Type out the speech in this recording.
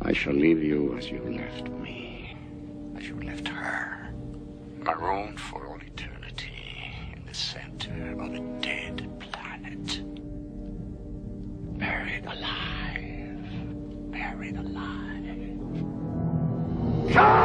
I shall leave you as you left me, as you left her, marooned for all eternity in the center of a dead planet. Buried alive. Buried alive.